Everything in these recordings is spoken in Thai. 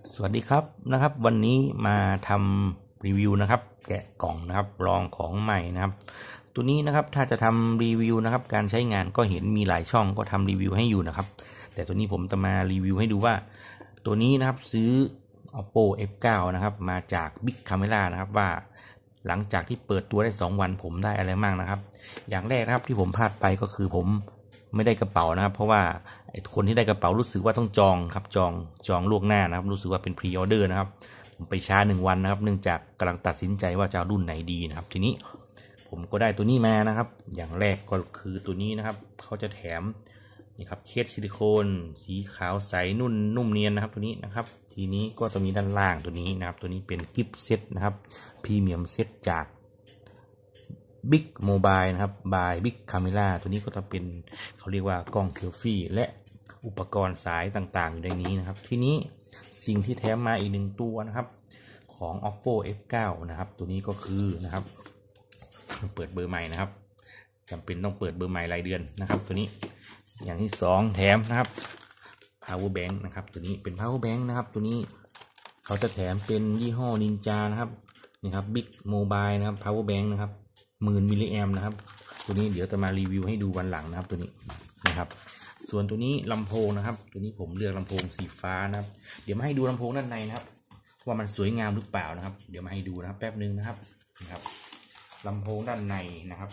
สวัสดีครับวันนี้มาทำรีวิวนะครับแกะกล่องนะครับลองของใหม่นะครับตัวนี้นะครับถ้าจะทำรีวิวนะครับการใช้งานก็เห็นมีหลายช่องก็ทำรีวิวให้อยู่นะครับแต่ตัวนี้ผมจะมารีวิวให้ดูว่าตัวนี้นะครับซื้อ Oppo F9 นะครับมาจาก Big Camera นะครับว่าหลังจากที่เปิดตัวได้2วันผมได้อะไรบ้างนะครับอย่างแรกนะครับที่ผมพลาดไปก็คือผมไม่ได้กระเป๋านะครับเพราะว่าคนที่ได้กระเป๋ารู้สึกว่าต้องจองครับจองล่วงหน้านะครับรู้สึกว่าเป็นพรีออเดอร์นะครับผมไปช้า1วันนะครับเนื่องจากกำลังตัดสินใจว่าจะเอารุ่นไหนดีนะครับทีนี้ผมก็ได้ตัวนี้มานะครับอย่างแรกก็คือตัวนี้นะครับเขาจะแถมนี่ครับเคสซิลิโคนสีขาวใสนุ่มเนียนนะครับตัวนี้นะครับทีนี้ก็จะมีด้านล่างตัวนี้นะครับตัวนี้เป็นกิฟต์เซตนะครับพรีเมียมเซตจากBig Mobile นะครับ by Big Camera ตัวนี้ก็จะเป็นเขาเรียกว่ากล้องเซลฟี่และอุปกรณ์สายต่างๆอยู่ในนี้นะครับทีนี้สิ่งที่แถมมาอีก1ตัวนะครับของ Oppo F9 นะครับตัวนี้ก็คือนะครับเปิดเบอร์ใหม่นะครับจำเป็นต้องเปิดเบอร์ใหม่รายเดือนนะครับตัวนี้อย่างที่2แถมนะครับ power bank นะครับตัวนี้เป็น power bank นะครับตัวนี้เขาจะแถมเป็นยี่ห้อนินจานะครับนี่ครับ Big Mobile นะครับ power bank นะครับ10,000 มิลลิแอมป์นะครับตัวนี้เดี๋ยวจะมารีวิวให้ดูวันหลังนะครับตัวนี้นะครับส่วนตัวนี้ลำโพงนะครับตัวนี้ผมเลือกลำโพงสีฟ้านะครับเดี๋ยวมาให้ดูลำโพงด้านในนะครับว่ามันสวยงามหรือเปล่านะครับเดี๋ยวมาให้ดูนะครับแป๊บนึงนะครับลำโพงด้านในนะครับ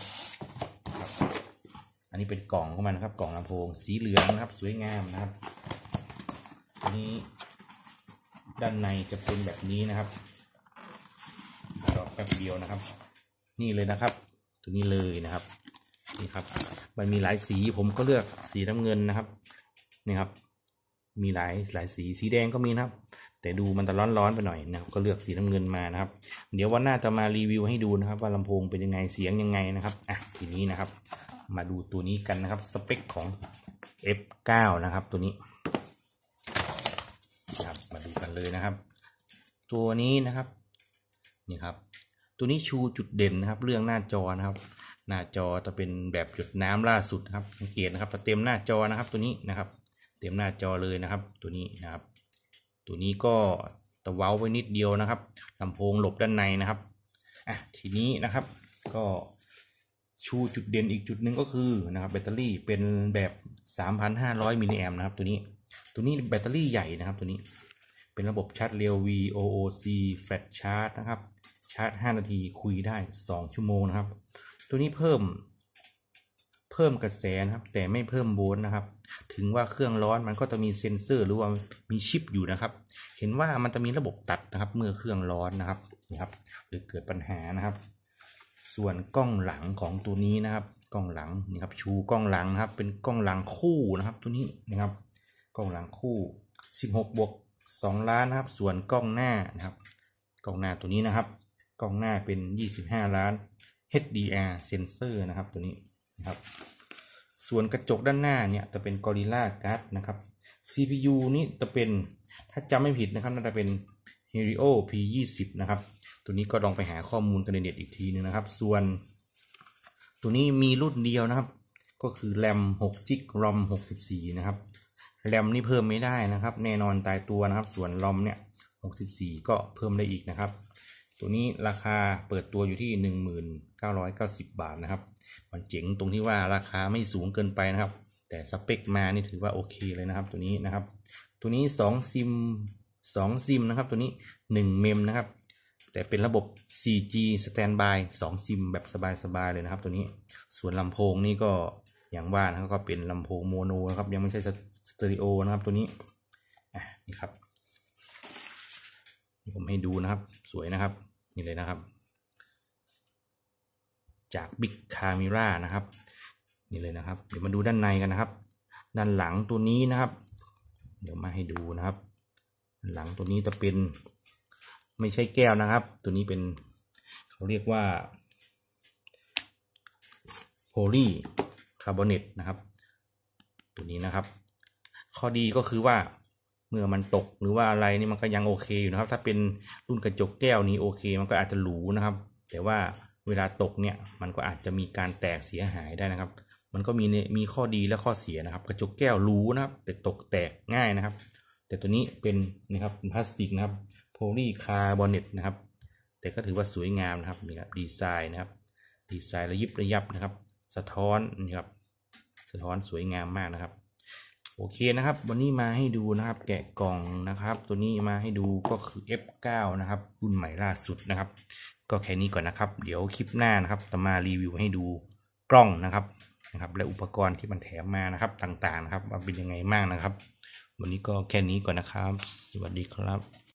อันนี้เป็นกล่องของมันนะครับกล่องลำโพงสีเหลืองนะครับสวยงามนะครับตัวนี้ด้านในจะเป็นแบบนี้นะครับรอแป๊บเดียวนะครับนี่เลยนะครับตัวนี้เลยนะครับนี่ครับมันมีหลายสีผมก็เลือกสีน้ำเงินนะครับนี่ครับมีหลายสีแดงก็มีนะครับแต่ดูมันจะร้อนไปหน่อยนะครับก็เลือกสีน้ำเงินมานะครับเดี๋ยววันหน้าจะมารีวิวให้ดูนะครับว่าลำโพงเป็นยังไงเสียงยังไงนะครับทีนี้นะครับมาดูตัวนี้กันนะครับสเปคของ F9 นะครับตัวนี้ครับมาดูกันเลยนะครับตัวนี้นะครับนี่ครับตัวนี้ชูจุดเด่นนะครับเรื่องหน้าจอนะครับหน้าจอจะเป็นแบบหยดน้ำล่าสุดนะครับสังเกตนะครับเต็มหน้าจอนะครับตัวนี้นะครับเต็มหน้าจอเลยนะครับตัวนี้นะครับตัวนี้ก็ตะเว้าไว้นิดเดียวนะครับลำโพงหลบด้านในนะครับทีนี้นะครับก็ชูจุดเด่นอีกจุดหนึ่งก็คือนะครับแบตเตอรี่เป็นแบบ 3,500 มิลลิแอมป์นะครับตัวนี้แบตเตอรี่ใหญ่นะครับตัวนี้เป็นระบบชาร์จเร็ว VOOC Flash Charge นะครับชาร์จ5 นาทีคุยได้2 ชั่วโมงนะครับตัวนี้เพิ่มกระแสนะครับแต่ไม่เพิ่มโวลต์นะครับถึงว่าเครื่องร้อนมันก็จะมีเซ็นเซอร์หรือว่ามีชิปอยู่นะครับเห็นว่ามันจะมีระบบตัดนะครับเมื่อเครื่องร้อนนะครับนี่ครับหรือเกิดปัญหานะครับส่วนกล้องหลังของตัวนี้นะครับกล้องหลังนี่ครับชูกล้องหลังนะครับเป็นกล้องหลังคู่นะครับตัวนี้นะครับกล้องหลังคู่16+2 ล้านนะครับส่วนกล้องหน้านะครับกล้องหน้าตัวนี้นะครับกล้องหน้าเป็น25 ล้าน HDR เซนเซอร์นะครับตัวนี้นะครับส่วนกระจกด้านหน้าเนี่ยจะเป็น Gorilla Glass นะครับ CPU นี้จะเป็นถ้าจำไม่ผิดนะครับน่าจะเป็น Helio P20 นะครับตัวนี้ก็ลองไปหาข้อมูลกันในเน็ตอีกทีนึงนะครับส่วนตัวนี้มีรุ่นเดียวนะครับก็คือ RAM 6 GB ROM 64นะครับ RAM นี่เพิ่มไม่ได้นะครับแน่นอนตายตัวนะครับส่วน ROM เนี่ย64ก็เพิ่มได้อีกนะครับตัวนี้ราคาเปิดตัวอยู่ที่ 1990 บาทนะครับมันเจ๋งตรงที่ว่าราคาไม่สูงเกินไปนะครับแต่สเปคมานี่ถือว่าโอเคเลยนะครับตัวนี้นะครับตัวนี้2 ซิมนะครับตัวนี้1 เมมนะครับแต่เป็นระบบ 4G Standby 2 ซิมแบบสบายๆเลยนะครับตัวนี้ส่วนลำโพงนี่ก็อย่างว่านะครับก็เป็นลำโพงโมโนนะครับยังไม่ใช่สเตอริโอนะครับตัวนี้นี่ครับผมให้ดูนะครับสวยนะครับนี่เลยนะครับจาก Big Camera นะครับนี่เลยนะครับเดี๋ยวมาดูด้านในกันนะครับด้านหลังตัวนี้นะครับเดี๋ยวมาให้ดูนะครับด้านหลังตัวนี้จะเป็นไม่ใช่แก้วนะครับตัวนี้เป็นเขาเรียกว่าโพลีคาร์บอเนตนะครับตัวนี้นะครับข้อดีก็คือว่าเมื่อมันตกหรือว่าอะไรนี่มันก็ยังโอเคอยู่นะครับถ้าเป็นรุ่นกระจกแก้วนี้โอเคมันก็อาจจะหรูนะครับแต่ว่าเวลาตกเนี่ยมันก็อาจจะมีการแตกเสียหายได้นะครับมันก็มีข้อดีและข้อเสียนะครับกระจกแก้วหรูนะครับแต่ตกแตกง่ายนะครับแต่ตัวนี้เป็นนะครับเป็นพลาสติกนะครับโพลีคาร์บอเนตนะครับแต่ก็ถือว่าสวยงามนะครับนี่ครับดีไซน์นะครับดีไซน์ระยิบระยับนะครับสะท้อนนี่ครับสะท้อนสวยงามมากนะครับโอเคนะครับวันนี้มาให้ดูนะครับแกะกล่องนะครับตัวนี้มาให้ดูก็คือ F9 นะครับรุ่นใหม่ล่าสุดนะครับก็แค่นี้ก่อนนะครับเดี๋ยวคลิปหน้านะครับจะมารีวิวให้ดูกล้องนะครับและอุปกรณ์ที่มันแถมมานะครับต่างๆนะครับว่าเป็นยังไงบ้างนะครับวันนี้ก็แค่นี้ก่อนนะครับสวัสดีครับ